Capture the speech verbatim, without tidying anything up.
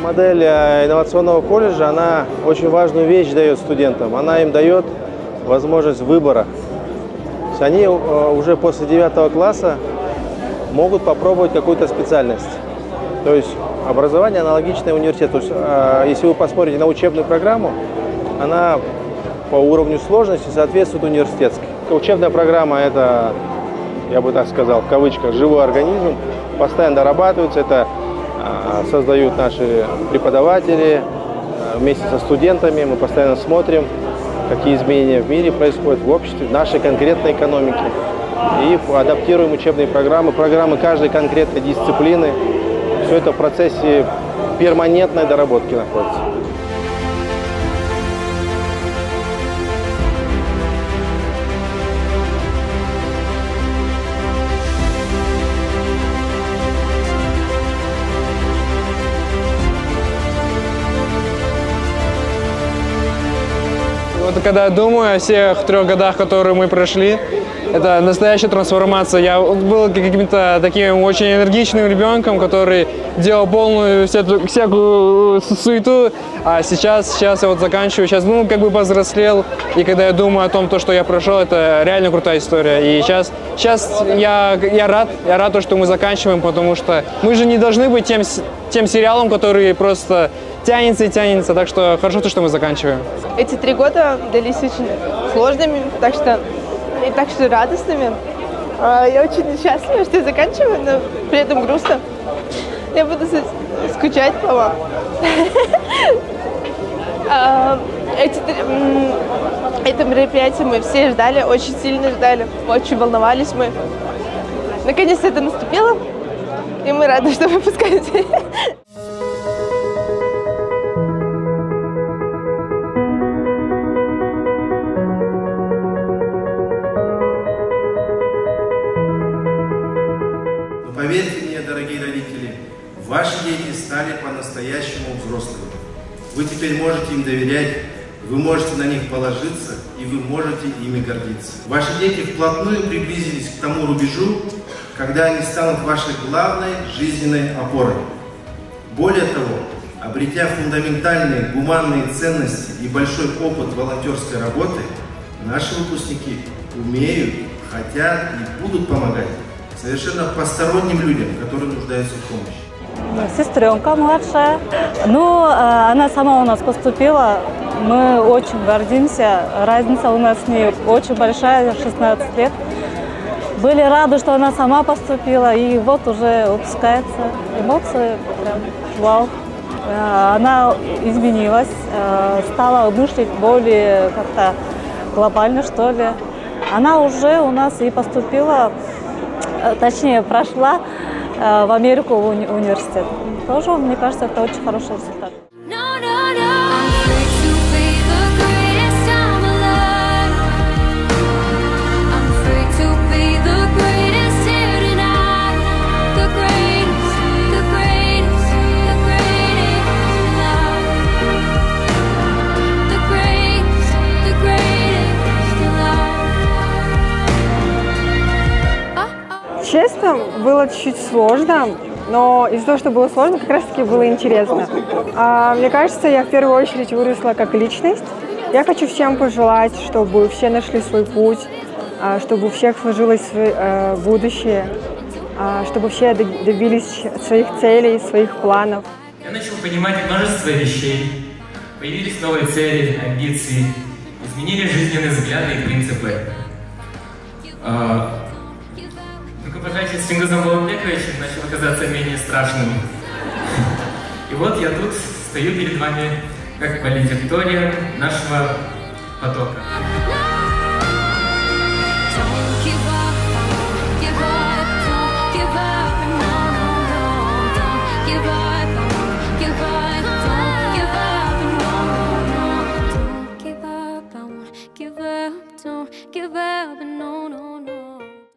Модель инновационного колледжа, она очень важную вещь дает студентам. Она им дает возможность выбора. То есть они уже после девятого класса могут попробовать какую-то специальность. То есть образование аналогичное университету. То есть, если вы посмотрите на учебную программу, она по уровню сложности соответствует университетской. Учебная программа – это, я бы так сказал, в кавычках, живой организм, постоянно дорабатывается, это создают наши преподаватели вместе со студентами, мы постоянно смотрим, какие изменения в мире происходят, в обществе, в нашей конкретной экономике. И адаптируем учебные программы, программы каждой конкретной дисциплины. Все это в процессе перманентной доработки находится. Вот когда я думаю о всех трех годах, которые мы прошли, это настоящая трансформация. Я был каким-то таким очень энергичным ребенком, который делал полную всякую суету, а сейчас, сейчас я вот заканчиваю, сейчас ну, как бы повзрослел, и когда я думаю о том, то, что я прошел, это реально крутая история. И сейчас, сейчас я, я рад, я рад, что мы заканчиваем, потому что мы же не должны быть тем, тем сериалом, который просто тянется и тянется, так что хорошо, что мы заканчиваем. Эти три года дались очень сложными, так что и так что радостными. Я очень счастлива, что я заканчиваю, но при этом грустно. Я буду скучать по вам. Это мероприятие мы все ждали, очень сильно ждали, очень волновались мы. Наконец-то это наступило, и мы рады, что выпускаемся. Поверьте мне, дорогие родители, ваши дети стали по-настоящему взрослыми. Вы теперь можете им доверять, вы можете на них положиться, и вы можете ими гордиться. Ваши дети вплотную приблизились к тому рубежу, когда они станут вашей главной жизненной опорой. Более того, обретя фундаментальные гуманные ценности и большой опыт волонтерской работы, наши выпускники умеют, хотят и будут помогать совершенно посторонним людям, которые нуждаются в помощи. Сестренка младшая. Ну, она сама у нас поступила. Мы очень гордимся. Разница у нас с ней очень большая, шестнадцать лет. Были рады, что она сама поступила, и вот уже выпускается. Эмоции прям вау. Она изменилась, стала мыслить более как-то глобально, что ли. Она уже у нас и поступила, точнее, прошла в Америку в уни университет. Тоже, мне кажется, это очень хороший результат. Честно, было чуть-чуть сложно, но из-за того, что было сложно, как раз-таки было интересно. А, мне кажется, я в первую очередь выросла как личность. Я хочу всем пожелать, чтобы все нашли свой путь, чтобы у всех сложилось будущее, чтобы все добились своих целей, своих планов. Я начал понимать множество вещей. Появились новые цели, амбиции, изменились жизненные взгляды и принципы. Рукопожатие с Чингизом Баламбековичем начало казаться менее страшным. И вот я тут стою перед вами как валедиктория нашего потока.